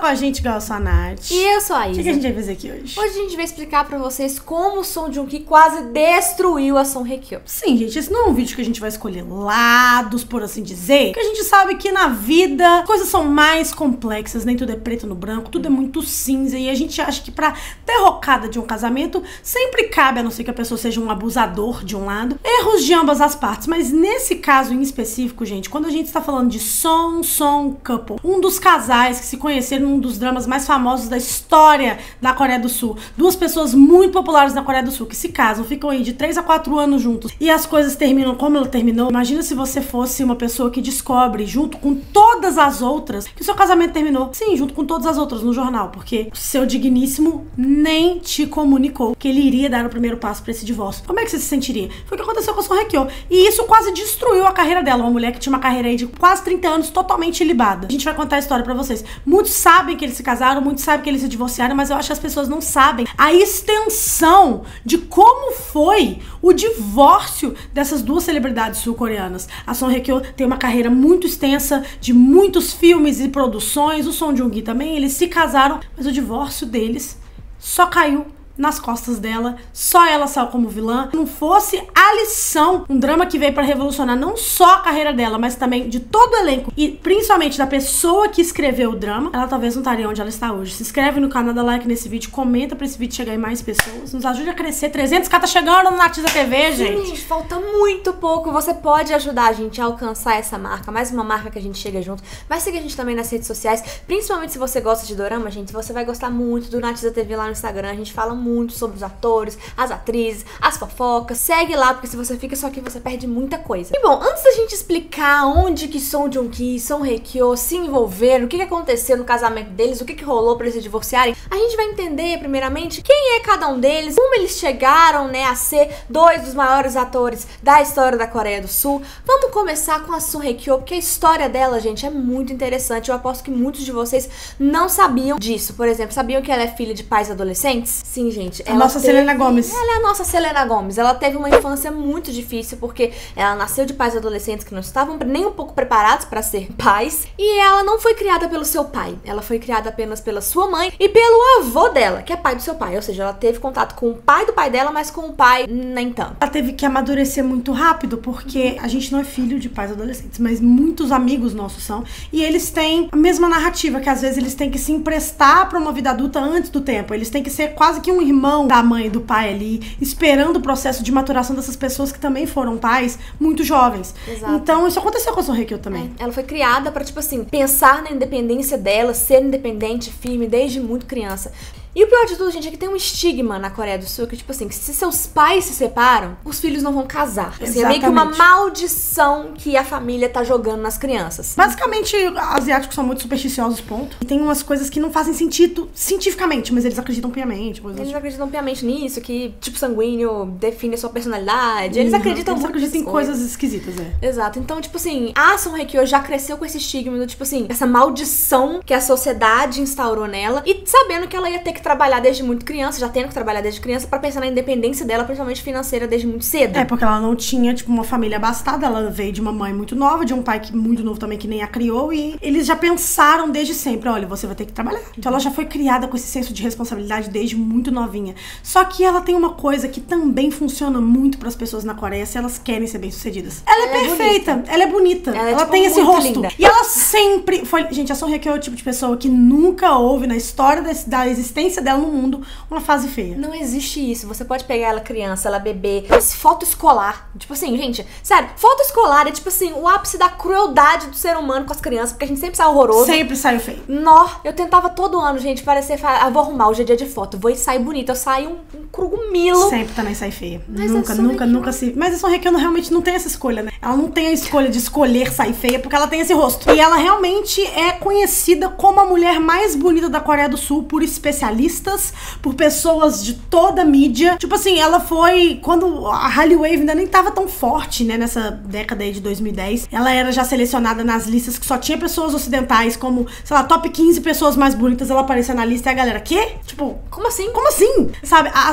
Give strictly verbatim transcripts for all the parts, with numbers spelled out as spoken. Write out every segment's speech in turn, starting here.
com a gente, igual eu sou a Nath. E eu sou a Isa. O que, que a gente vai fazer aqui hoje? Hoje a gente vai explicar pra vocês como o Song Joong-ki quase destruiu a Song Hye-kyo. Sim, gente, esse não é um vídeo que a gente vai escolher lados, por assim dizer. Porque a gente sabe que na vida coisas são mais complexas, nem tudo é preto no branco, tudo é muito cinza. E a gente acha que pra derrocada de um casamento sempre cabe, a não ser que a pessoa seja um abusador de um lado, erros de ambas as partes. Mas nesse caso em específico, gente, quando a gente está falando de Song Song Couple, um dos casais que se conheceram num dos dramas mais famosos da história da Coreia do Sul, duas pessoas muito populares na Coreia do Sul que se casam, ficam aí de três a quatro anos juntos e as coisas terminam como ela terminou. Imagina se você fosse uma pessoa que descobre, junto com todas as outras, que o seu casamento terminou. Sim, junto com todas as outras no jornal, porque o seu digníssimo nem te comunicou que ele iria dar o primeiro passo pra esse divórcio. Como é que você se sentiria? Foi o que aconteceu com a Song Hye-kyo. E isso quase destruiu a carreira dela. Uma mulher que tinha uma carreira aí de quase trinta anos totalmente ilibada. A gente vai contar a história pra vocês. Muitos sabem que eles se casaram, muitos sabem que eles se divorciaram, mas eu acho que as pessoas não sabem a extensão de como foi o divórcio dessas duas celebridades sul-coreanas. A Song Hye-kyo tem uma carreira muito extensa de muitos filmes e produções. O Song Joong-ki também. Eles se casaram, mas o divórcio deles só caiu nas costas dela, só ela saiu como vilã. Não fosse a lição, um drama que veio pra revolucionar não só a carreira dela, mas também de todo o elenco e principalmente da pessoa que escreveu o drama, ela talvez não estaria onde ela está hoje. Se inscreve no canal, dá like nesse vídeo, comenta pra esse vídeo chegar em mais pessoas, nos ajude a crescer. trezentos k tá chegando no Natiza T V, gente. Gente, falta muito pouco. Você pode ajudar a gente a alcançar essa marca, mais uma marca que a gente chega junto. Vai seguir a gente também nas redes sociais, principalmente se você gosta de dorama, gente, você vai gostar muito do Natiza T V lá no Instagram. A gente fala muito muito sobre os atores, as atrizes, as fofocas. Segue lá, porque se você fica só aqui, você perde muita coisa. E bom, antes da gente explicar onde que Song Joong-ki e Song Hye-kyo se envolveram, o que que aconteceu no casamento deles, o que que rolou pra eles se divorciarem, a gente vai entender, primeiramente, quem é cada um deles, como eles chegaram, né, a ser dois dos maiores atores da história da Coreia do Sul. Vamos começar com a Song Hye-kyo, porque a história dela, gente, é muito interessante. Eu aposto que muitos de vocês não sabiam disso. Por exemplo, sabiam que ela é filha de pais adolescentes? Sim, gente. A nossa teve... Selena Gomez. Ela é a nossa Selena Gomez. Ela teve uma infância muito difícil, porque ela nasceu de pais adolescentes que não estavam nem um pouco preparados para ser pais. E ela não foi criada pelo seu pai. Ela foi criada apenas pela sua mãe e pelo avô dela, que é pai do seu pai. Ou seja, ela teve contato com o pai do pai dela, mas com o pai nem tanto. Ela teve que amadurecer muito rápido, porque a gente não é filho de pais adolescentes, mas muitos amigos nossos são. E eles têm a mesma narrativa, que às vezes eles têm que se emprestar para uma vida adulta antes do tempo. Eles têm que ser quase que um irmão da mãe e do pai ali, esperando o processo de maturação dessas pessoas que também foram pais muito jovens. Exato. Então isso aconteceu com a Song Hye-kyo também. É, ela foi criada pra, tipo assim, pensar na independência dela, ser independente, firme, desde muito criança. E o pior de tudo, gente, é que tem um estigma na Coreia do Sul que, tipo assim, que se seus pais se separam, os filhos não vão casar. Assim, é meio que uma maldição que a família tá jogando nas crianças. Basicamente, asiáticos são muito supersticiosos, ponto. E tem umas coisas que não fazem sentido cientificamente, mas eles acreditam piamente. Eles tipo. acreditam piamente nisso, que tipo sanguíneo define a sua personalidade. Eles uhum. acreditam eles muito acreditam em coisas. coisas esquisitas, é. Exato. Então, tipo assim, a Song Hye-kyo já cresceu com esse estigma do, tipo assim, essa maldição que a sociedade instaurou nela e sabendo que ela ia ter que trabalhar desde muito criança, já tendo que trabalhar desde criança pra pensar na independência dela, principalmente financeira, desde muito cedo. É, porque ela não tinha, tipo, uma família abastada, ela veio de uma mãe muito nova, de um pai que, muito novo também, que nem a criou, e eles já pensaram desde sempre, olha, você vai ter que trabalhar. Então ela já foi criada com esse senso de responsabilidade desde muito novinha. Só que ela tem uma coisa que também funciona muito pras pessoas na Coreia, se elas querem ser bem-sucedidas. Ela, ela é perfeita, é ela é bonita, ela, é, ela tipo, tem esse rosto. Linda. E ela sempre foi... Gente, a Song Hye-kyo é o tipo de pessoa que nunca houve na história da, da existência dela no mundo uma fase feia. Não existe isso. Você pode pegar ela criança, ela bebê, mas foto escolar. Tipo assim, gente, sério, foto escolar é tipo assim, o ápice da crueldade do ser humano com as crianças, porque a gente sempre sai horroroso. Sempre saiu feio. Nó, eu tentava todo ano, gente, parecer, ah, vou arrumar hoje é dia de foto, vou sair bonita. Eu saio um, um crugumilo. Sempre também sai feia. Mas nunca, nunca, nunca se... Mas a Song Hye-kyo realmente não tem essa escolha, né? Ela não tem a escolha de escolher sair feia, porque ela tem esse rosto. E ela realmente é conhecida como a mulher mais bonita da Coreia do Sul por especialistas, por pessoas de toda a mídia. Tipo assim, ela foi... Quando a Hallyu Wave ainda nem tava tão forte, né? Nessa década aí de dois mil e dez. Ela era já selecionada nas listas que só tinha pessoas ocidentais, como, sei lá, top quinze pessoas mais bonitas. Ela aparecia na lista e a galera, quê? Tipo, como assim? Como assim? Sabe? A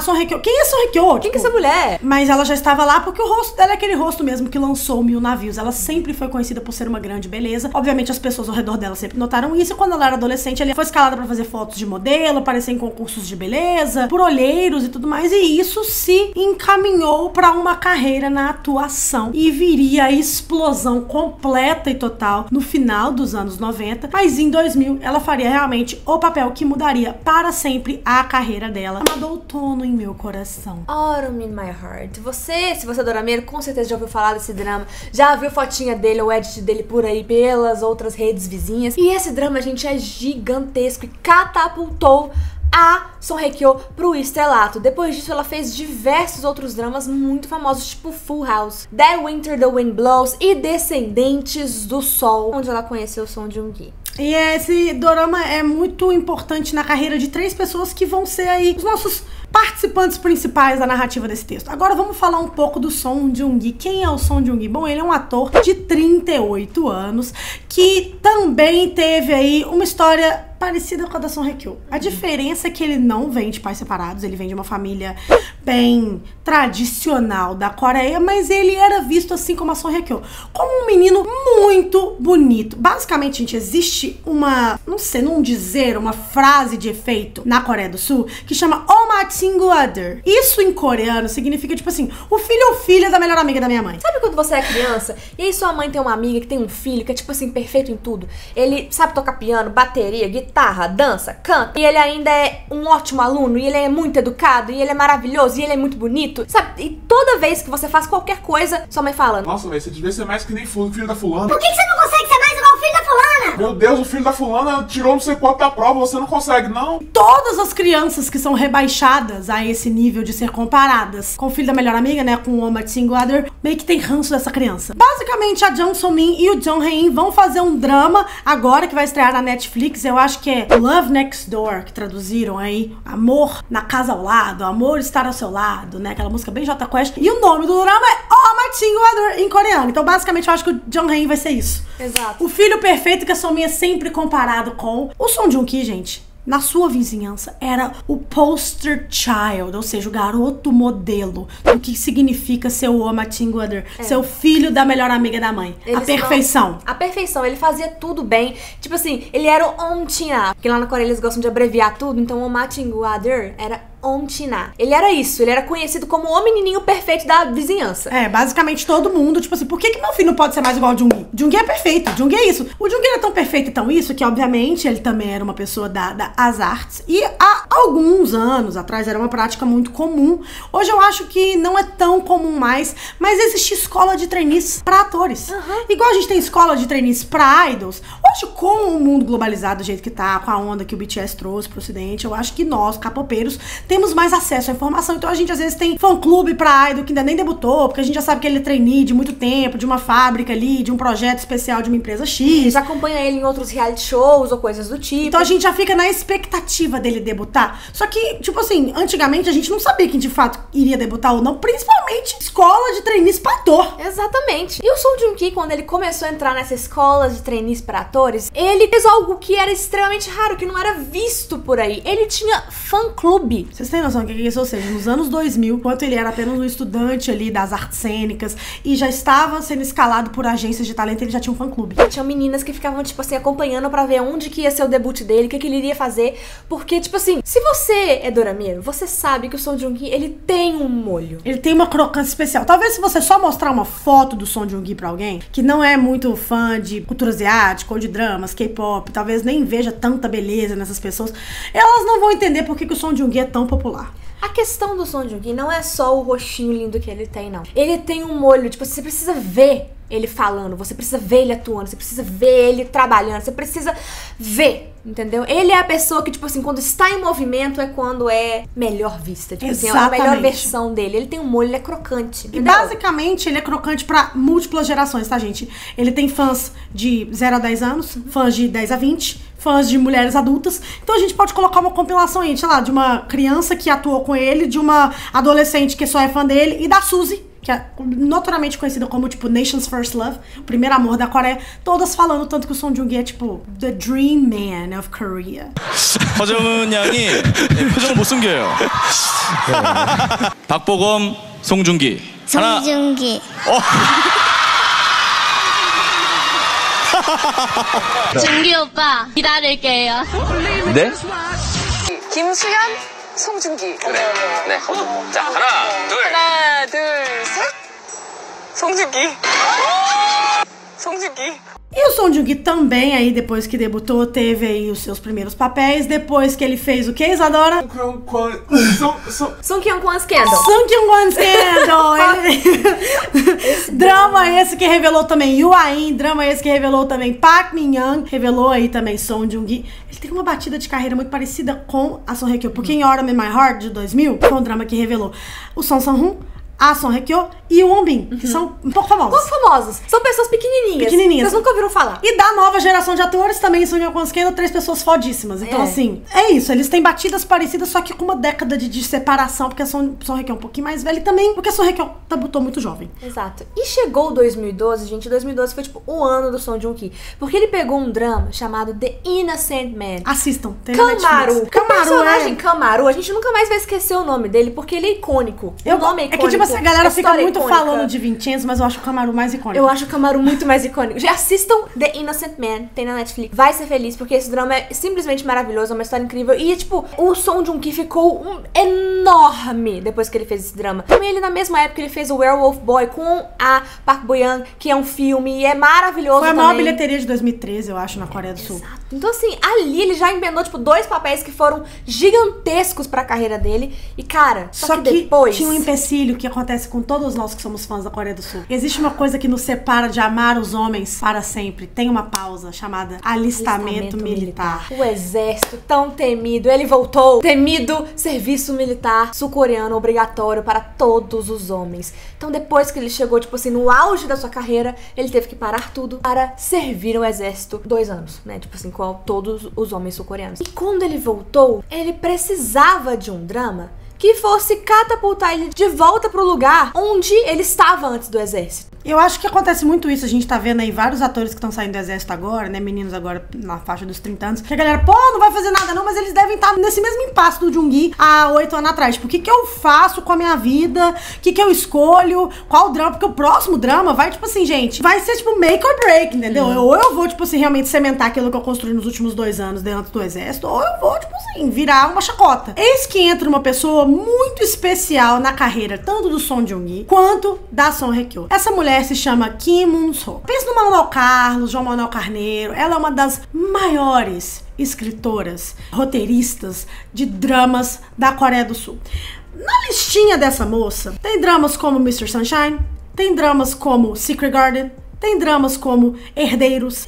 Son Hye-kyo. Quem é Son Hye-kyo? Quem Tipo, que é essa mulher? mas ela já estava lá porque o rosto dela é aquele rosto mesmo que lançou Mil Navios. Ela sempre foi conhecida por ser uma grande beleza. Obviamente as pessoas ao redor dela sempre notaram isso. E quando ela era adolescente, ela foi escalada pra fazer fotos de modelo, aparecer em concursos de beleza, por olheiros e tudo mais. E isso se encaminhou pra uma carreira na atuação. E viria a explosão completa e total no final dos anos noventa. Mas em dois mil, ela faria realmente o papel que mudaria para sempre a carreira dela. Chamado Outono em Meu Coração. Autumn in My Heart. Você, se você é dorameiro, com certeza já ouviu falar desse drama. Já viu fotinha dele, o edit dele por aí pelas outras redes vizinhas. E esse drama, gente, é gigantesco e catapultou a Son Hye-kyo pro estrelato. Depois disso, ela fez diversos outros dramas muito famosos, tipo Full House, That Winter the Wind Blows e Descendentes do Sol, onde ela conheceu Song Joong-ki. E esse dorama é muito importante na carreira de três pessoas que vão ser aí os nossos participantes principais da narrativa desse texto. Agora vamos falar um pouco do Song Joong-ki. Quem é o Song Joong-ki? Bom, ele é um ator de trinta e oito anos que também teve aí uma história parecida com a da Son Hye-kyo. A diferença é que ele não vem de pais separados, ele vem de uma família bem tradicional da Coreia, mas ele era visto assim como a Son Hye-kyo, como um menino muito bonito. Basicamente, gente, existe uma, não sei, não dizer, uma frase de efeito na Coreia do Sul que chama Oma Chingu Other. Isso em coreano significa, tipo assim, o filho ou filha da melhor amiga da minha mãe. Sabe quando você é criança e aí sua mãe tem uma amiga que tem um filho que é, tipo assim, perfeito em tudo? Ele sabe tocar piano, bateria, guitarra, dança, canta, e ele ainda é um ótimo aluno, e ele é muito educado, e ele é maravilhoso, e ele é muito bonito, sabe? E toda vez que você faz qualquer coisa, sua mãe fala: nossa, velho, você devia ser mais que nem fulano, filho da fulana. Por que, que você não consegue ser mais igual o filho da fulana? Meu Deus, o filho da fulana tirou não sei quanto da prova, você não consegue, não? Todas as crianças que são rebaixadas a esse nível de ser comparadas com o filho da melhor amiga, né, com o Oma Chingu-Other, meio que tem ranço dessa criança. Basicamente, a Jung So-min e o Jung Hae-in vão fazer um drama agora que vai estrear na Netflix. Eu acho que é Love Next Door, que traduziram aí Amor na Casa ao Lado, Amor Estar ao Seu Lado, né, aquela música bem Jota Quest. E o nome do drama é Oma Chingu-Other em coreano. Então, basicamente, eu acho que o Jung Hae-in vai ser isso. Exato. O filho perfeito que a Somin é sempre comparado com o Song Joong-ki, gente. Na sua vizinhança, era o poster child, ou seja, o garoto modelo do que significa ser o Oma Chingu-Other, é. Ser o filho da melhor amiga da mãe. Eles a perfeição. Não, a perfeição, ele fazia tudo bem. Tipo assim, ele era o Omchina, porque lá na Coreia eles gostam de abreviar tudo, então o Oma Chingu-Other era Omchina. Ele era isso, ele era conhecido como o menininho perfeito da vizinhança. É, basicamente todo mundo, tipo assim, por que que meu filho não pode ser mais igual ao Jung? Jung é perfeito, Jung é isso. O Jung é tão perfeito e tão isso que, obviamente, ele também era uma pessoa dada às artes. E há alguns anos atrás era uma prática muito comum. Hoje eu acho que não é tão comum mais, mas existe escola de trainees pra atores. Uhum. Igual a gente tem escola de trainees pra idols. Hoje, com o mundo globalizado do jeito que tá, com a onda que o B T S trouxe pro ocidente, eu acho que nós, capopeiros, temos mais acesso à informação. Então a gente às vezes tem fã-clube pra idol que ainda nem debutou, porque a gente já sabe que ele é trainee de muito tempo, de uma fábrica ali, de um projeto especial de uma empresa X. Já acompanha ele em outros reality shows ou coisas do tipo. Então a gente já fica na expectativa dele debutar. Só que, tipo assim, antigamente a gente não sabia quem de fato iria debutar ou não, principalmente escola de trainees pra ator. Exatamente. E o Song Joong-ki, quando ele começou a entrar nessa escola de trainees pra atores, ele fez algo que era extremamente raro, que não era visto por aí. Ele tinha fã-clube. Vocês têm noção do que é isso? Ou seja, nos anos dois mil, enquanto ele era apenas um estudante ali das artes cênicas e já estava sendo escalado por agências de talento, ele já tinha um fã-clube. Tinham meninas que ficavam, tipo assim, acompanhando pra ver onde que ia ser o debut dele, o que, que ele iria fazer. Porque, tipo assim, se você é dorameiro, você sabe que o Song Joong-ki, ele tem um molho. Ele tem uma crocância especial. Talvez se você só mostrar uma foto do Song Joong-ki pra alguém que não é muito fã de cultura asiática ou de dramas, K-pop, talvez nem veja tanta beleza nessas pessoas, elas não vão entender por que, que o Song Joong-ki é tão popular. A questão do Song Joong-ki não é só o rostinho lindo que ele tem, não. Ele tem um molho, tipo, você precisa ver ele falando, você precisa ver ele atuando, você precisa ver ele trabalhando, você precisa ver, entendeu? Ele é a pessoa que, tipo assim, quando está em movimento é quando é melhor vista. Tipo assim, é a melhor versão dele. Ele tem um molho, ele é crocante, entendeu? E basicamente ele é crocante pra múltiplas gerações, tá, gente? Ele tem fãs de zero a dez anos, fãs de dez a vinte, fãs de mulheres adultas. Então a gente pode colocar uma compilação aí, sei lá, de uma criança que atuou com ele, de uma adolescente que só é fã dele e da Suzy, que é notoriamente conhecida como, tipo, Nation's First Love, o primeiro amor da Coreia, todas falando tanto que o Song Joong-ki é, tipo, the dream man of Korea. 허정은 양이 표정을 못 숨겨요. 박보검, 송중기. 송중기. 어. 준기 오빠 기다릴게요. 네? 김수현, 송중기. 그래. 네. 자, 하나, 둘. 하나, 둘, 셋. 송중기. 송중기. E o Song Joong-ki também, aí, depois que debutou, teve aí os seus primeiros papéis. Depois que ele fez o que, Isadora? Sung Kyung-kwan Scandal. Sung Kyung-kwan Scandal. Ele... drama esse que revelou também Yoo Ah-in, drama esse que revelou também Park Min-young, revelou aí também Song Joong-ki. Ele tem uma batida de carreira muito parecida com a Song Hye-kyo, porque em Autumn in My Heart, de dois mil, foi um drama que revelou o Song Sang-hoon, a Song Hye-kyo e o Won Bin, que uhum. são um pouco famosos. Pouco famosos. São pessoas pequenininhas. Pequenininhas. Vocês nunca ouviram falar. E da nova geração de atores também, Song Kyung-kwan Scandal, três pessoas fodíssimas. Então, é. assim, é isso. Eles têm batidas parecidas, só que com uma década de, de separação, porque a Song Hye-kyo é um pouquinho mais velha e também porque a Song Hye-kyo debutou muito jovem. Exato. E chegou dois mil e doze, gente. dois mil e doze foi, tipo, o ano do Song Joong-ki. Porque ele pegou um drama chamado The Innocent Man. Assistam. Tem Kamaru. Kamaru, o personagem é... Kamaru, a gente nunca mais vai esquecer o nome dele, porque ele é icônico. Eu, o nome é icônico. É que, tipo assim, a galera fica muito icônica. falando de Vincenzo, mas eu acho o Kamaru mais icônico. Eu acho o Kamaru muito mais icônico. Já assistam The Innocent Man, tem na Netflix. Vai ser feliz, porque esse drama é simplesmente maravilhoso, é uma história incrível. E, tipo, o Song Joong-ki ficou um enorme depois que ele fez esse drama. Também ele, na mesma época, ele fez o Werewolf Boy com a Park Bo-young, que é um filme e é maravilhoso também. Foi a também. maior bilheteria de dois mil e treze, eu acho, na Coreia do Sul. Exato. Então, assim, ali ele já emendou, tipo, dois papéis que foram gigantescos pra carreira dele. E, cara, só, só que, que depois... tinha um empecilho que acontece com todos nós que somos fãs da Coreia do Sul. Existe uma coisa que nos separa de amar os homens para sempre. Tem uma pausa chamada alistamento, alistamento militar. militar. O exército tão temido. Ele voltou. Temido serviço militar sul-coreano obrigatório para todos os homens. Então, depois que ele chegou, tipo assim, no auge da sua carreira, ele teve que parar tudo para servir o exército. Dois anos, né? Tipo assim, com todos os homens sul-coreanos. E quando ele voltou, ele precisava de um drama que fosse catapultar ele de volta pro lugar onde ele estava antes do exército. Eu acho que acontece muito isso, a gente tá vendo aí vários atores que estão saindo do exército agora, né, meninos agora na faixa dos trinta anos, que a galera, pô, não vai fazer nada não, mas eles devem estar nesse mesmo impasse do Joong-ki há oito anos atrás. Tipo, o que que eu faço com a minha vida? O que que eu escolho? Qual drama? Porque o próximo drama vai, tipo assim, gente, vai ser tipo make or break, entendeu? Hum. Ou eu vou, tipo assim, realmente cimentar aquilo que eu construí nos últimos dois anos dentro do exército, ou eu vou, tipo assim, virar uma chacota. Eis que entra uma pessoa muito especial na carreira, tanto do Song Joong-ki quanto da Song Hye-kyo. Essa mulher se chama Kim Moon-so. Pensa no Manuel Carlos, João Manuel Carneiro. Ela é uma das maiores escritoras, roteiristas de dramas da Coreia do Sul. Na listinha dessa moça, tem dramas como mister Sunshine, tem dramas como Secret Garden, tem dramas como Herdeiros.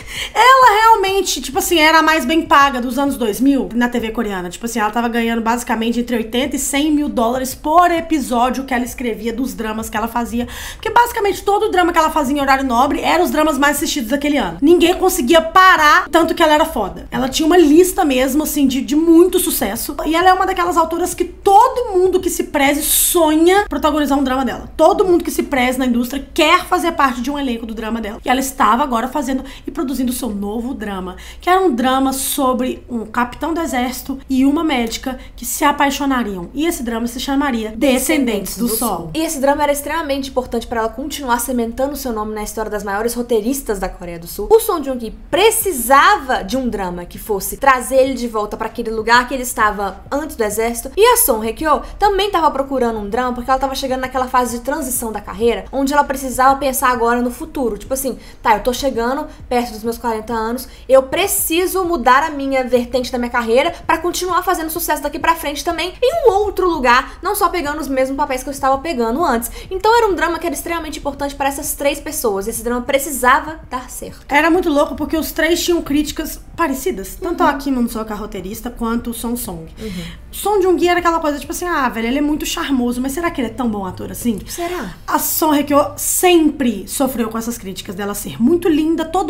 Ela realmente, tipo assim, era a mais bem paga dos anos dois mil na T V coreana. Tipo assim, ela tava ganhando basicamente entre oitenta e cem mil dólares por episódio que ela escrevia dos dramas que ela fazia. Porque basicamente todo o drama que ela fazia em horário nobre eram os dramas mais assistidos daquele ano. Ninguém conseguia parar tanto que ela era foda. Ela tinha uma lista mesmo, assim, de, de muito sucesso. E ela é uma daquelas autoras que todo mundo que se preze sonha protagonizar um drama dela. Todo mundo que se preze na indústria quer fazer parte de um elenco do drama dela. E ela estava agora fazendo e produzindo o seu novo drama, que era um drama sobre um capitão do exército e uma médica que se apaixonariam. E esse drama se chamaria Descendentes do, do Sol. Sol. E esse drama era extremamente importante para ela continuar cimentando o seu nome na história das maiores roteiristas da Coreia do Sul. O Song Joong-ki precisava de um drama que fosse trazer ele de volta para aquele lugar que ele estava antes do exército. E a Song Hye-kyo também estava procurando um drama porque ela estava chegando naquela fase de transição da carreira, onde ela precisava pensar agora no futuro. Tipo assim, tá, eu tô chegando perto dos meus quarenta anos, eu preciso mudar a minha vertente da minha carreira pra continuar fazendo sucesso daqui pra frente também em um outro lugar, não só pegando os mesmos papéis que eu estava pegando antes. Então era um drama que era extremamente importante para essas três pessoas. Esse drama precisava dar certo. Era muito louco porque os três tinham críticas parecidas, tanto uhum. a Kim Moon-so, que é a roteirista, quanto o Song Song. Uhum. Song Joong-ki era aquela coisa tipo assim, ah, velho, ele é muito charmoso, mas será que ele é tão bom ator assim? Será? A Song Hye-kyo sempre sofreu com essas críticas dela ser muito linda, todo mundo quer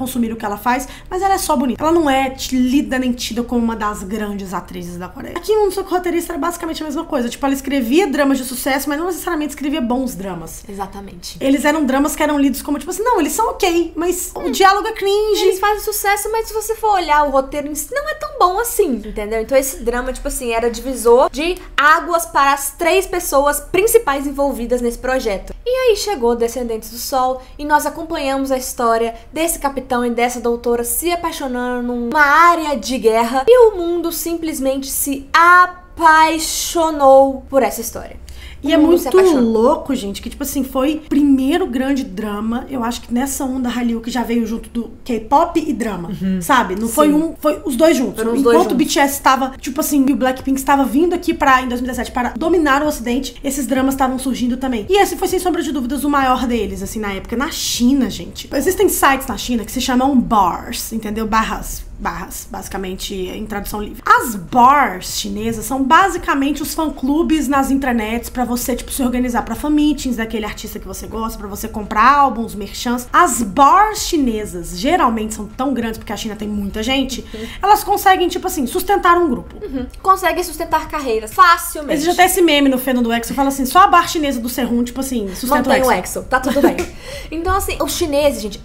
consumir o que ela faz, mas ela é só bonita. Ela não é lida nem tida como uma das grandes atrizes da Coreia. Aqui um roteirista era basicamente a mesma coisa. Tipo, ela escrevia dramas de sucesso, mas não necessariamente escrevia bons dramas. Exatamente. Eles eram dramas que eram lidos como, tipo assim, não, eles são ok, mas hum. o diálogo é cringe. Eles fazem sucesso, mas se você for olhar o roteiro em si, não é tão bom assim, entendeu? Então esse drama, tipo assim, era divisor de águas para as três pessoas principais envolvidas nesse projeto. E aí chegou Descendentes do Sol e nós acompanhamos a história desse capitão e dessa doutora se apaixonando numa área de guerra e o mundo simplesmente se apaixonou por essa história. E é muito louco, gente, que, tipo assim, foi o primeiro grande drama, eu acho que nessa onda Hallyu que já veio junto do K-pop e drama, uhum. sabe? Não Sim. foi um, foi os dois juntos. Foram os Enquanto dois o B T S estava, tipo assim, e o Blackpink estava vindo aqui pra, em dois mil e dezessete para dominar o ocidente, esses dramas estavam surgindo também. E esse foi, sem sombra de dúvidas, o maior deles, assim, na época. Na China, gente. Existem sites na China que se chamam bars, entendeu? Barras. Barras, basicamente, em tradução livre. As bars chinesas são basicamente os fã-clubes nas intranets pra você, tipo, se organizar pra fan-meetings daquele artista que você gosta, pra você comprar álbuns, merchants. As bars chinesas, geralmente, são tão grandes, porque a China tem muita gente, uhum. elas conseguem, tipo assim, sustentar um grupo. Uhum. Conseguem sustentar carreiras facilmente. Existe até esse meme no fandom do EXO, fala assim, só a bar chinesa do Sehun, tipo assim, sustenta Mantém o EXO. o EXO, tá tudo bem. Então, assim, os chineses, gente,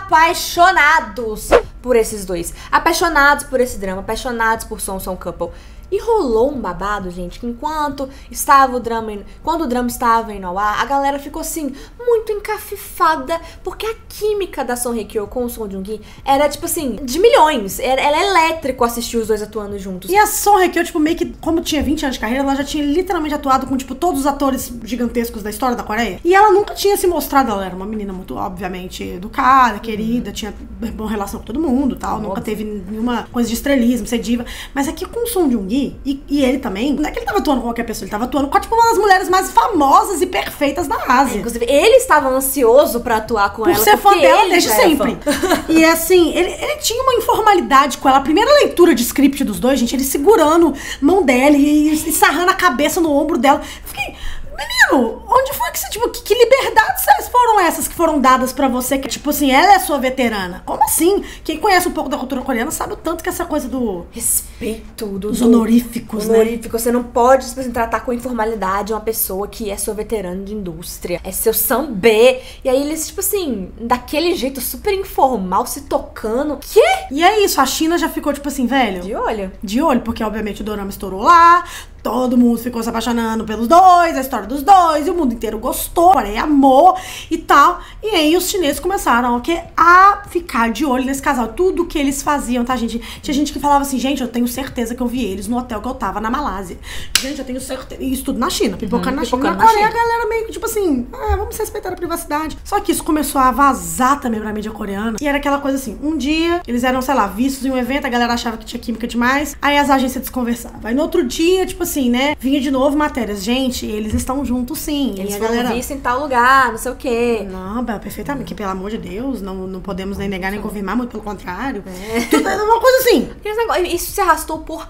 apaixonados por esses dois. Apaixonados por esse drama, apaixonados por Song Song Couple. E rolou um babado, gente, que enquanto estava o drama, in... quando o drama estava indo ao ar, a galera ficou assim, muito encafifada, porque a química da Song Hye Kyo com o Song Joong Ki era, tipo assim, de milhões. Ela é elétrico assistir os dois atuando juntos. E a Song Hye Kyo, tipo, meio que, como tinha vinte anos de carreira, ela já tinha literalmente atuado com, tipo, todos os atores gigantescos da história da Coreia. E ela nunca tinha se mostrado, ela era uma menina muito, obviamente, educada, querida, uhum. tinha boa relação com todo mundo, tal, Óbvio. Nunca teve nenhuma coisa de estrelismo, ser diva. Mas aqui com o Song Joong Ki, E, e ele também, não é que ele tava atuando com qualquer pessoa, ele tava atuando com, tipo, uma das mulheres mais famosas e perfeitas da Ásia. É, inclusive, ele estava ansioso pra atuar com Por ela. Por ser fã dela desde é sempre. E assim, ele, ele tinha uma informalidade com ela. A primeira leitura de script dos dois, gente, ele segurando a mão dela e, e sarrando a cabeça no ombro dela. Eu fiquei... Menino, onde foi que você, tipo, que, que liberdades foram essas que foram dadas pra você? Que, tipo assim, ela é sua veterana. Como assim? Quem conhece um pouco da cultura coreana sabe o tanto que essa coisa do... Respeito, do... Dos honoríficos, né? Honorífico. Você não pode, tipo assim, tratar com informalidade uma pessoa que é sua veterana de indústria. É seu sambê. E aí eles, tipo assim, daquele jeito super informal, se tocando. Quê? E é isso, a China já ficou, tipo assim, velho... De olho. De olho, porque obviamente o dorama estourou lá... Todo mundo ficou se apaixonando pelos dois, a história dos dois, e o mundo inteiro gostou, a Coreia amou e tal. E aí os chineses começaram okay, a ficar de olho nesse casal. Tudo que eles faziam, tá, gente? Tinha gente que falava assim, gente, eu tenho certeza que eu vi eles no hotel que eu tava na Malásia. Gente, eu tenho certeza... Isso tudo na China, pipocando uhum, na China. Na Coreia, China. A galera meio que, tipo assim, ah, vamos respeitar a privacidade. Só que isso começou a vazar também pra mídia coreana. E era aquela coisa assim, um dia, eles eram, sei lá, vistos em um evento, a galera achava que tinha química demais, aí as agências desconversavam. Aí no outro dia, tipo assim, assim, né? Vinha de novo matérias. Gente, eles estão juntos sim. Eles e a foram galera... vistos em tal lugar, não sei o quê. Não, perfeitamente. Que, pelo amor de Deus, não, não podemos nem negar nem confirmar, muito pelo contrário. É. Tudo é uma coisa assim. Isso se arrastou por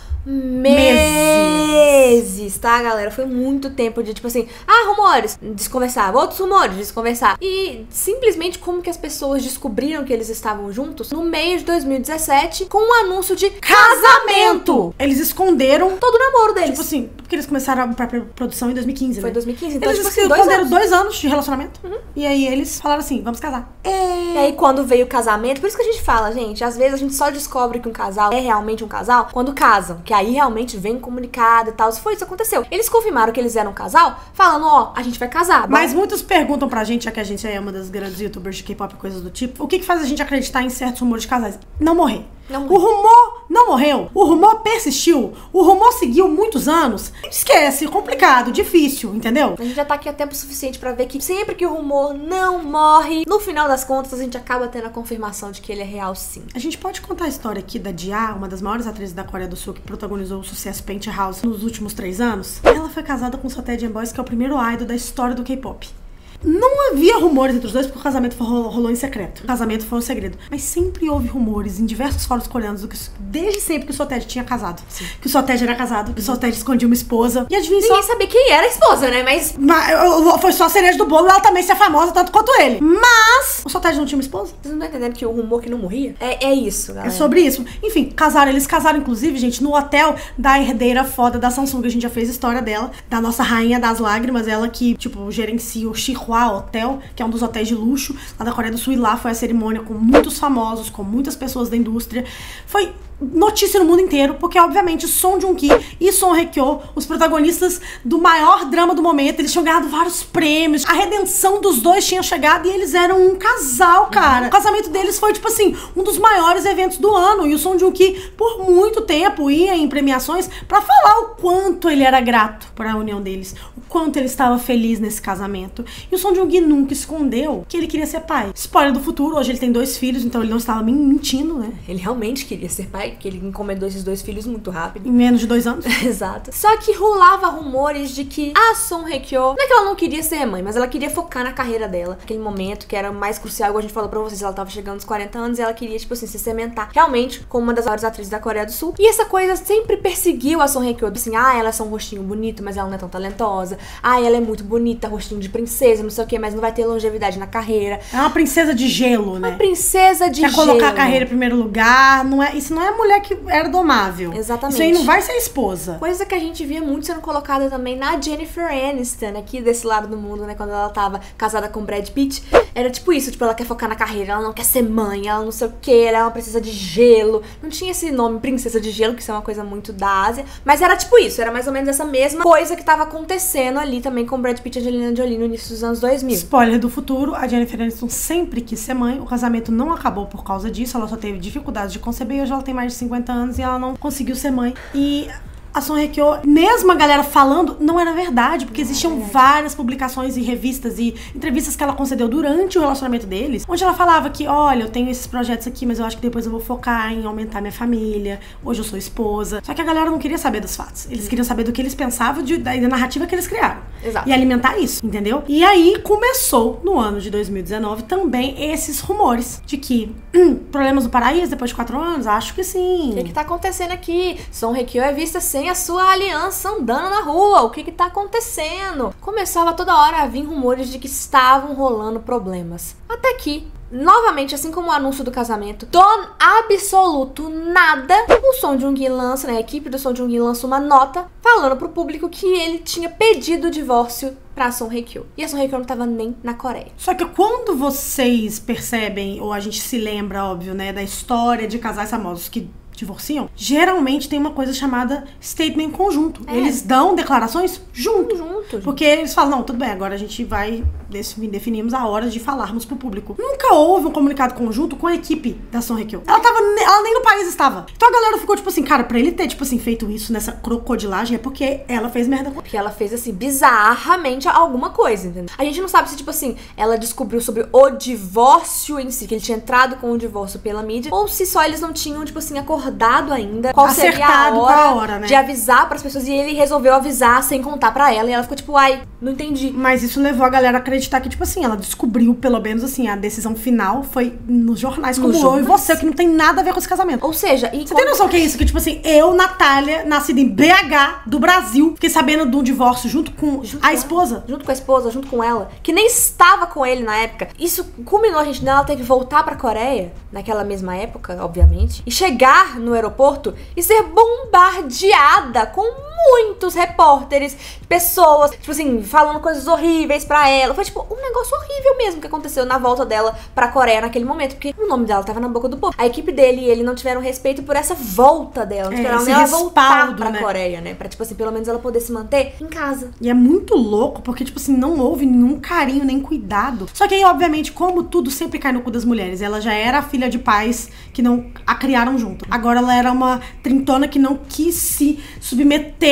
meses. meses, tá, galera? Foi muito tempo de, tipo assim, ah, rumores, desconversava. Outros rumores, desconversar. E simplesmente como que as pessoas descobriram que eles estavam juntos? No meio de dois mil e dezessete, com um anúncio de casamento. Eles esconderam todo o namoro deles. Tipo assim, porque eles começaram a própria produção em dois mil e quinze, né? Foi dois mil e quinze, então eles tipo assim, dois esconderam anos. dois anos de relacionamento. Uhum. E aí eles falaram assim, vamos casar. E... e aí quando veio o casamento, por isso que a gente fala, gente, às vezes a gente só descobre que um casal é realmente um casal quando casam, que aí realmente vem comunicado e tal. Se foi isso que aconteceu. Eles confirmaram que eles eram um casal, falando, ó, a gente vai casar. Mas bom? Muitos perguntam pra gente, já que a gente é uma das grandes youtubers de K-pop e coisas do tipo, o que que faz a gente acreditar em certos rumores de casais? Não morrer. Não o rumor não morreu, o rumor persistiu, o rumor seguiu muitos anos. Esquece, complicado, difícil, entendeu? A gente já tá aqui há tempo suficiente pra ver que sempre que o rumor não morre, no final das contas a gente acaba tendo a confirmação de que ele é real sim. A gente pode contar a história aqui da Dia, uma das maiores atrizes da Coreia do Sul que protagonizou o sucesso Penthouse nos últimos três anos. Ela foi casada com o Seo Tae-jin Boys, que é o primeiro idol da história do K-pop. Não havia rumores entre os dois, porque o casamento rolou, rolou em secreto. O casamento foi um segredo. Mas sempre houve rumores em diversos fóruns coreanos, do que, desde sempre que o Sotej tinha casado. Sim. Que o Sotej era casado, que o Sotej escondia uma esposa. E adivinha só... Ninguém sabia quem era a esposa, né? Mas... Mas foi só a cereja do bolo, ela também ser famosa tanto quanto ele. Mas o Sotej não tinha uma esposa. Vocês não estão entendendo que o rumor que não morria? É, é isso, galera. É sobre isso. Enfim, casaram. Eles casaram, inclusive, gente, no hotel da herdeira foda da Samsung. A gente já fez a história dela, da nossa rainha das lágrimas. Ela que, tipo, gerencia o Sihwa Hotel, que é um dos hotéis de luxo lá da Coreia do Sul. E lá foi a cerimônia com muitos famosos, com muitas pessoas da indústria. Foi notícia no mundo inteiro, porque obviamente Song Joong-ki e Song Hye-kyo, os protagonistas do maior drama do momento, eles tinham ganhado vários prêmios, a redenção dos dois tinha chegado e eles eram um casal, cara. O casamento deles foi, tipo assim, um dos maiores eventos do ano, e o Song Joong-ki, por muito tempo, ia em premiações pra falar o quanto ele era grato pra união deles, o quanto ele estava feliz nesse casamento. E o Song Joong-ki nunca escondeu que ele queria ser pai. Spoiler do futuro, hoje ele tem dois filhos, então ele não estava mentindo, né? Ele realmente queria ser pai, porque ele encomendou esses dois filhos muito rápido. Em menos de dois anos. Exato. Só que rolava rumores de que a Song Hye-kyo, não é que ela não queria ser mãe, mas ela queria focar na carreira dela. Aquele momento que era mais crucial, igual a gente falou pra vocês, ela tava chegando aos quarenta anos e ela queria, tipo assim, se cimentar realmente como uma das maiores atrizes da Coreia do Sul. E essa coisa sempre perseguiu a Song Hye-kyo, assim, ah, ela é só um rostinho bonito, mas ela não é tão talentosa. Ah, ela é muito bonita, rostinho de princesa, não sei o que, mas não vai ter longevidade na carreira. É uma princesa de gelo, né? Uma princesa de Quer gelo. colocar a carreira em primeiro lugar, não é, isso não é mulher que era domável. Exatamente. Isso aí não vai ser esposa. Coisa que a gente via muito sendo colocada também na Jennifer Aniston, aqui desse lado do mundo, né? Quando ela tava casada com Brad Pitt. Era tipo isso, tipo, ela quer focar na carreira, ela não quer ser mãe, ela não sei o que, ela é uma princesa de gelo. Não tinha esse nome, princesa de gelo, que isso é uma coisa muito da Ásia. Mas era tipo isso, era mais ou menos essa mesma coisa que tava acontecendo ali também com Brad Pitt e Angelina Jolie no início dos anos dois mil. Spoiler do futuro, a Jennifer Aniston sempre quis ser mãe, o casamento não acabou por causa disso, ela só teve dificuldades de conceber, e hoje ela tem mais de cinquenta anos e ela não conseguiu ser mãe. E a Song Hye-kyo, mesmo a galera falando, não era verdade, porque existiam várias publicações e revistas e entrevistas que ela concedeu durante o relacionamento deles, onde ela falava que, olha, eu tenho esses projetos aqui, mas eu acho que depois eu vou focar em aumentar minha família, hoje eu sou esposa. Só que a galera não queria saber dos fatos, eles queriam saber do que eles pensavam, de, da, da narrativa que eles criaram. Exato. E alimentar isso, entendeu? E aí começou, no ano de dois mil e dezenove, também esses rumores de que hum, problemas do paraíso depois de quatro anos? Acho que sim. O que que tá acontecendo aqui? Song Hye-kyo é vista sem a sua aliança andando na rua. O que que tá acontecendo? Começava toda hora a vir rumores de que estavam rolando problemas. Até que, novamente, assim como o anúncio do casamento, do absoluto nada, o Song Joong-ki lança, né, a equipe do Song Joong-ki lança uma nota falando pro público que ele tinha pedido o divórcio pra Song Hye-kyo. E a Song Hye-kyo não tava nem na Coreia. Só que quando vocês percebem, ou a gente se lembra, óbvio, né, da história de casais famosos que divorciam, geralmente tem uma coisa chamada statement conjunto. É. Eles dão declarações junto. Juntos. Porque eles falam, não, tudo bem, agora a gente vai definimos a hora de falarmos pro público. Nunca houve um comunicado conjunto com a equipe da Song Hye-kyo. Ela tava, ela nem no país estava. Então a galera ficou tipo assim, cara, pra ele ter, tipo assim, feito isso nessa crocodilagem é porque ela fez merda. Porque ela fez, assim, bizarramente alguma coisa, entendeu? A gente não sabe se, tipo assim, ela descobriu sobre o divórcio em si, que ele tinha entrado com o divórcio pela mídia, ou se só eles não tinham, tipo assim, acordado ainda qual Acertado seria a hora, a hora, né? de avisar pras pessoas, e ele resolveu avisar sem contar pra ela, e ela ficou tipo, ai, não entendi. Mas isso levou a galera a acreditar que, tipo assim, ela descobriu, pelo menos assim, a decisão final foi nos jornais, como eu e você, que não tem nada a ver com esse casamento. Ou seja, e você quando... tem noção que é isso? Que, tipo assim, eu, Natália, nascida em B H, do Brasil, fiquei sabendo do divórcio junto com junto a com esposa. Ela, junto com a esposa, junto com ela, que nem estava com ele na época. Isso culminou a gente dela ter que voltar pra Coreia, naquela mesma época, obviamente, e chegar no aeroporto e ser bombardeada com muitos repórteres, pessoas, tipo assim, falando coisas horríveis pra ela. Foi, tipo, um negócio horrível mesmo que aconteceu na volta dela pra Coreia naquele momento, porque o nome dela tava na boca do povo. A equipe dele e ele não tiveram respeito por essa volta dela, não É, tiveram esse nem ela voltar respaldo, pra né? Coreia, né? Pra, tipo assim, pelo menos ela poder se manter em casa. E é muito louco, porque, tipo assim, não houve nenhum carinho, nem cuidado. Só que aí, obviamente, como tudo sempre cai no cu das mulheres, ela já era filha de pais que não a criaram junto. Agora ela era uma trintona que não quis se submeter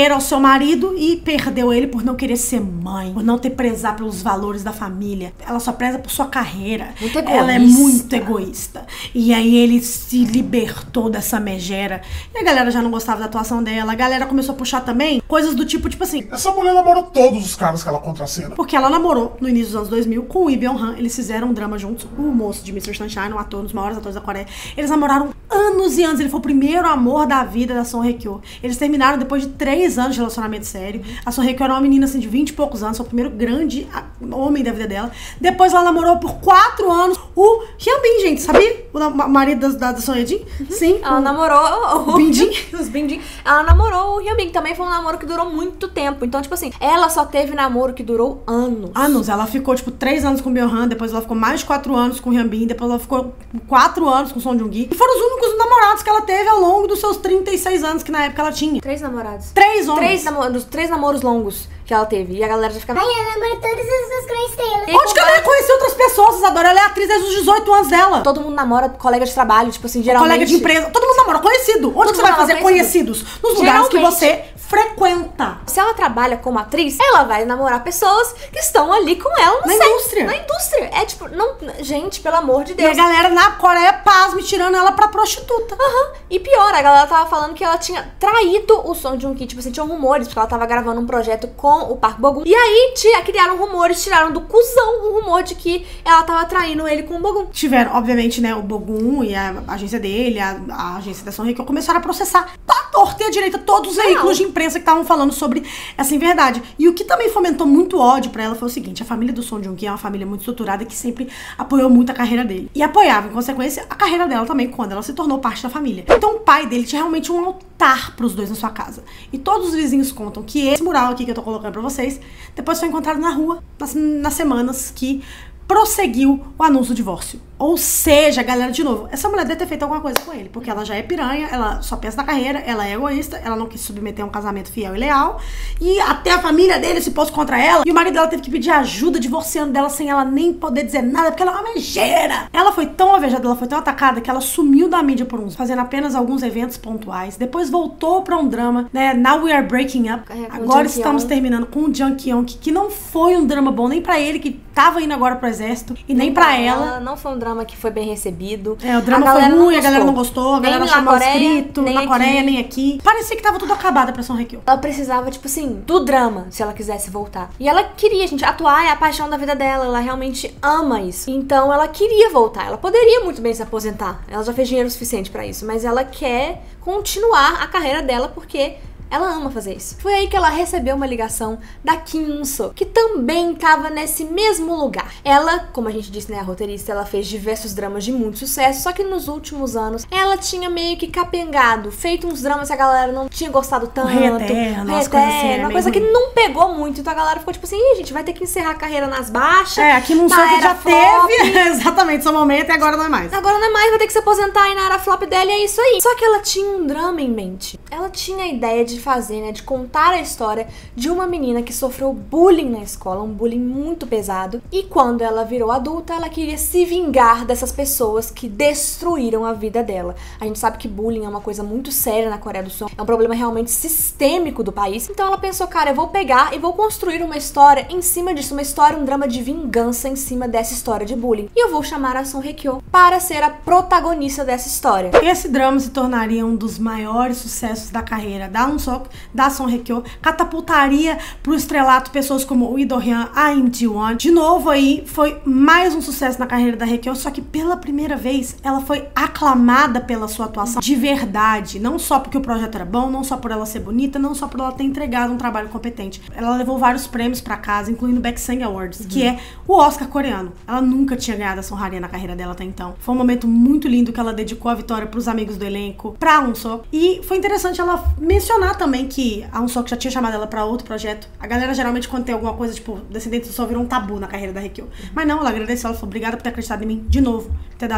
inteira ao seu marido e perdeu ele por não querer ser mãe, por não ter prezar pelos valores da família. Ela só preza por sua carreira. Muito egoísta. Ela é muito egoísta. E aí ele se libertou dessa megera. E a galera já não gostava da atuação dela. A galera começou a puxar também coisas do tipo, tipo assim... Essa mulher namorou todos os caras que ela contracena. Porque ela namorou no início dos anos dois mil com o Lee Byung-hun. Eles fizeram um drama juntos. O moço de mister Sunshine, um ator, um dos maiores atores da Coreia. Eles namoraram anos e anos. Ele foi o primeiro amor da vida da Song Hye-kyo. Eles terminaram depois de três anos de relacionamento sério. A Song Hye-kyo era uma menina assim de vinte e poucos anos. Foi o primeiro grande homem da vida dela. Depois ela namorou por quatro anos o Hyun-bin, gente, sabia? O marido da, da Song Hye-jin. Uhum. Sim. Ela o... namorou o... o Bin-jin. Os Bin-jin. Ela namorou o Hyun-bin. Também foi um namoro que durou muito tempo. Então, tipo assim, ela só teve namoro que durou anos. Anos. Ela ficou, tipo, três anos com o Byung-hun, depois ela ficou mais de quatro anos com o Hyun-bin, depois ela ficou quatro anos com o Song Joong-ki. E foram os únicos namorados que ela teve ao longo dos seus trinta e seis anos, que na época ela tinha. Três namorados. Três homens. Três, namo três namoros longos que ela teve. E a galera já ficava... Ai, eu namoro todas as suas grandes estrelas. Onde que ela ia conhecer outras pessoas, Isadora? Ela é atriz desde os dezoito anos dela. Todo mundo namora colega de trabalho, tipo assim, geralmente... Colega de empresa. Todo mundo namora conhecido. Onde Todo que você mundo vai fazer namora conhecido. conhecidos? Nos lugares que Geralmente. você frequenta. Se ela trabalha como atriz, ela vai namorar pessoas que estão ali com ela no Na set. indústria. Na indústria. É tipo, não... Gente, pelo amor de E Deus. a galera na Coreia, pasme, tirando ela pra prostituta. Aham. E pior, a galera tava falando que ela tinha traído o Song Joong-ki. Tipo assim, tinham rumores, porque ela tava gravando um projeto com o Park Bo-gum. E aí, tia, criaram rumores, tiraram do cuzão o rumor de que ela tava traindo ele com o Bo-gum. Tiveram, obviamente, né, o Bo-gum e a agência dele, a, a agência da Song Hye-kyo começaram a processar a torta e a direita todos os veículos de imprensa que estavam falando sobre essa inverdade. E o que também fomentou muito ódio pra ela foi o seguinte: a família do Song Joong-ki é uma família muito estruturada que sempre apoiou muito a carreira dele. E apoiava, em consequência, a carreira dela também quando ela se tornou parte da família. Então o pai dele tinha realmente um altar pros dois na sua casa. E todos os vizinhos contam que esse mural aqui que eu tô colocando pra vocês, depois foi encontrado na rua, nas, nas semanas que prosseguiu o anúncio do divórcio. Ou seja, galera, de novo, essa mulher deve ter feito alguma coisa com ele, porque ela já é piranha, ela só pensa na carreira, ela é egoísta, ela não quis submeter a um casamento fiel e leal, e até a família dele se pôs contra ela, e o marido dela teve que pedir ajuda, divorciando dela sem ela nem poder dizer nada, porque ela é uma megera. Ela foi tão alvejada, ela foi tão atacada, que ela sumiu da mídia por uns, fazendo apenas alguns eventos pontuais, depois voltou pra um drama, né, Now We Are Breaking Up, É, agora estamos terminando com o Jung Kyung, que, que não foi um drama bom, nem pra ele, que tava indo agora pro exército, e nem pra ela. Não foi um drama que foi bem recebido. É, o drama A foi galera não ruim, a galera não gostou. gostou, a Nem galera na achou mal Coreia, escrito, nem na aqui. Coreia, nem aqui. Parecia que tava tudo acabado pra Song Hye-kyo. Ela precisava, tipo assim, do drama, se ela quisesse voltar. E ela queria, gente, atuar é a paixão da vida dela, ela realmente ama isso. Então ela queria voltar, ela poderia muito bem se aposentar. Ela já fez dinheiro suficiente pra isso, mas ela quer continuar a carreira dela porque ela ama fazer isso. Foi aí que ela recebeu uma ligação da Kim Un-soo, que também tava nesse mesmo lugar. Ela, como a gente disse, né, a roteirista, ela fez diversos dramas de muito sucesso, só que nos últimos anos ela tinha meio que capengado, feito uns dramas que a galera não tinha gostado tanto. Rei Eterno, Rei umas coisas assim, Eterno, era uma meio coisa que ruim. não pegou muito, então a galera ficou tipo assim, ih, gente, vai ter que encerrar a carreira nas baixas. É, a Kim Un-soo na que era já flop. teve exatamente seu momento e agora não é mais. Agora não é mais, vai ter que se aposentar aí na era flop dela e é isso aí. Só que ela tinha um drama em mente. Ela tinha a ideia de fazer, né, de contar a história de uma menina que sofreu bullying na escola, um bullying muito pesado. E quando ela virou adulta, ela queria se vingar dessas pessoas que destruíram a vida dela. A gente sabe que bullying é uma coisa muito séria na Coreia do Sul, é um problema realmente sistêmico do país. Então ela pensou, cara, eu vou pegar e vou construir uma história em cima disso, uma história, um drama de vingança em cima dessa história de bullying. E eu vou chamar a Song Hye-kyo para ser a protagonista dessa história. Esse drama se tornaria um dos maiores sucessos da carreira da Un-soo, da Song Hye-kyo, catapultaria pro estrelato pessoas como o Lee Do-hyun, a Im Ji-won. De novo aí, foi mais um sucesso na carreira da Hye-kyo, só que pela primeira vez ela foi aclamada pela sua atuação de verdade, não só porque o projeto era bom, não só por ela ser bonita, não só por ela ter entregado um trabalho competente. Ela levou vários prêmios pra casa, incluindo o Baeksang Awards, uhum. que é o Oscar coreano. Ela nunca tinha ganhado a Sonharia na carreira dela até então. Foi um momento muito lindo que ela dedicou a vitória pros amigos do elenco, pra Un-soo. E foi interessante ela mencionar também que a Un-soo, que já tinha chamado ela pra outro projeto, a galera geralmente quando tem alguma coisa, tipo, Descendentes do Sol virou um tabu na carreira da Hye-kyo. Mas não, ela agradeceu, ela falou, obrigada por ter acreditado em mim de novo, por ter dado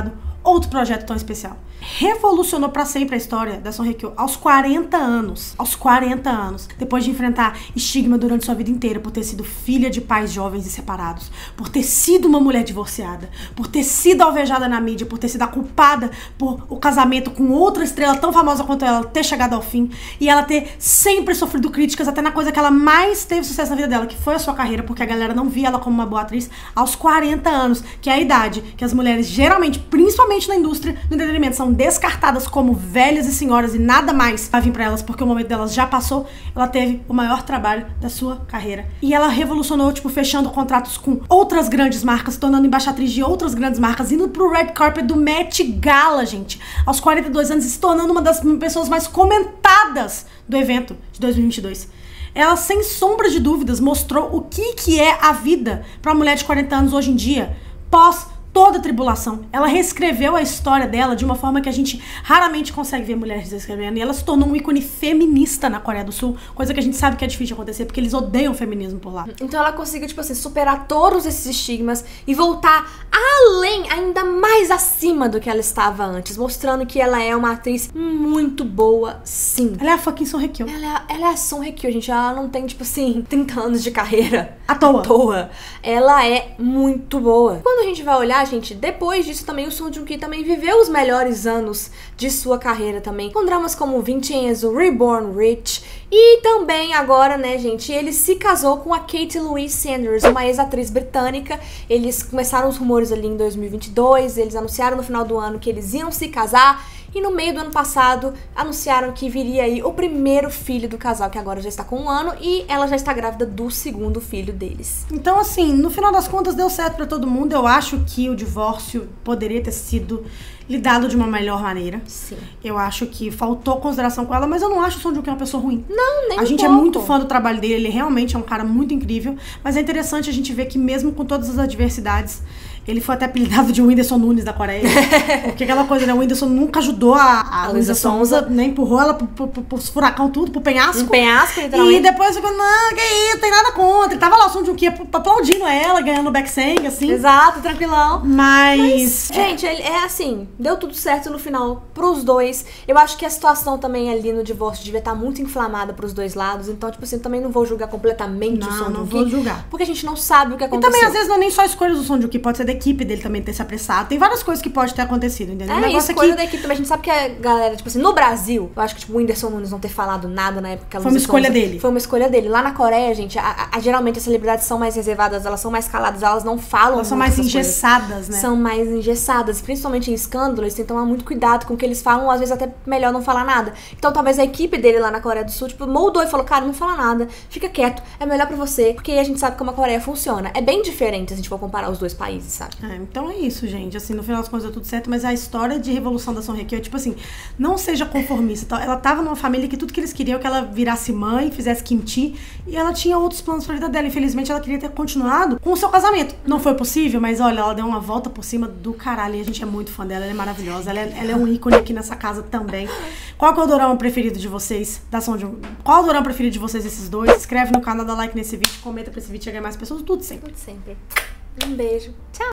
outro projeto tão especial. Revolucionou pra sempre a história da Song Hye Kyo aos quarenta anos. Aos quarenta anos. Depois de enfrentar estigma durante sua vida inteira por ter sido filha de pais jovens e separados, por ter sido uma mulher divorciada, por ter sido alvejada na mídia, por ter sido a culpada por o casamento com outra estrela tão famosa quanto ela ter chegado ao fim, e ela ter sempre sofrido críticas até na coisa que ela mais teve sucesso na vida dela, que foi a sua carreira, porque a galera não via ela como uma boa atriz, aos quarenta anos, que é a idade que as mulheres geralmente, principalmente na indústria do entretenimento, são descartadas como velhas e senhoras e nada mais vai vir pra elas, porque o momento delas já passou. Ela teve o maior trabalho da sua carreira. E ela revolucionou, tipo, fechando contratos com outras grandes marcas, se tornando embaixatriz de outras grandes marcas, indo pro red carpet do Met Gala, gente, aos quarenta e dois anos, e se tornando uma das pessoas mais comentadas do evento de dois mil e vinte e dois. Ela, sem sombra de dúvidas, mostrou o que, que é a vida pra uma mulher de quarenta anos hoje em dia, pós toda a tribulação. Ela reescreveu a história dela de uma forma que a gente raramente consegue ver mulheres reescrevendo, e ela se tornou um ícone feminista na Coreia do Sul, coisa que a gente sabe que é difícil de acontecer, porque eles odeiam o feminismo por lá. Então ela conseguiu, tipo assim, superar todos esses estigmas e voltar além, ainda mais acima do que ela estava antes, mostrando que ela é uma atriz muito boa, sim. Ela é a fucking Song Hye Kyo. Ela, ela é a Song Hye Kyo, gente. Ela não tem, tipo assim, trinta anos de carreira. À toa. À toa. Ela é muito boa. Quando a gente vai olhar, gente, depois disso também o Song Joong Ki também viveu os melhores anos de sua carreira também, com dramas como Vincenzo, Reborn Rich, e também agora, né, gente, ele se casou com a Kate Louise Sanders, uma ex-atriz britânica. Eles começaram os rumores ali em dois mil e vinte e dois, eles anunciaram no final do ano que eles iam se casar, e no meio do ano passado anunciaram que viria aí o primeiro filho do casal, que agora já está com um ano, e ela já está grávida do segundo filho deles. Então, assim, no final das contas deu certo pra todo mundo. Eu acho que o divórcio poderia ter sido lidado de uma melhor maneira. Sim. Eu acho que faltou consideração com ela, mas eu não acho o Song Joong Ki uma pessoa ruim. Não, nem A um gente pouco. é muito fã do trabalho dele, ele realmente é um cara muito incrível, mas é interessante a gente ver que mesmo com todas as adversidades, ele foi até apelidado de Whindersson Nunes da Coreia. Porque aquela coisa, né? O Whindersson nunca ajudou a, a, a Luísa Sonza, nem empurrou ela pro, pro, pro, pros furacão tudo, pro penhasco. Um penhasco, literalmente. E depois ficou, não, que isso, tem nada contra. Ele tava lá, o Song Joong Ki aplaudindo ela, ganhando o backsang, assim. Exato, tranquilão. Mas... Mas gente, ele é assim, deu tudo certo no final pros dois. Eu acho que a situação também ali no divórcio devia estar muito inflamada pros dois lados. Então, tipo assim, também não vou julgar completamente Não, o Song não Joong vou Ki, julgar. porque a gente não sabe o que E aconteceu. também, às vezes, não é nem só escolha do Song Joong Ki, pode ser da equipe dele também ter se apressado. Tem várias coisas que pode ter acontecido, entendeu? É, o negócio escolha aqui da equipe também. A gente sabe que a galera, tipo assim, no Brasil, eu acho que tipo, o Whindersson Nunes não ter falado nada na época. Foi uma escolha dele. Foi uma escolha dele. Lá na Coreia, gente, a, a, geralmente as celebridades são mais reservadas, elas são mais caladas, elas não falam. Elas são muito mais essas engessadas, coisas. né? São mais engessadas, principalmente em escândalos, eles têm que tomar muito cuidado com o que eles falam, às vezes até melhor não falar nada. Então talvez a equipe dele lá na Coreia do Sul, tipo, moldou e falou, cara, não fala nada, fica quieto, é melhor pra você, porque a gente sabe como a Coreia funciona. É bem diferente se a gente for comparar os dois países, sabe? É, então é isso, gente. Assim, no final das contas deu tudo certo, mas a história de revolução da Song Hye Kyo é tipo assim, não seja conformista. Ela tava numa família que tudo que eles queriam é que ela virasse mãe, fizesse kimchi, e ela tinha outros planos pra vida dela. Infelizmente, ela queria ter continuado com o seu casamento. Não foi possível, mas olha, ela deu uma volta por cima do caralho, e a gente é muito fã dela, ela é maravilhosa, ela é, ela é um ícone aqui nessa casa também. Qual que é o dorama preferido de vocês? Da Song Joong Ki? Qual é o dorama preferido de vocês, esses dois? Se inscreve no canal, dá like nesse vídeo, comenta pra esse vídeo chegar mais pessoas, tudo sempre. Tudo sempre. Um beijo. Tchau!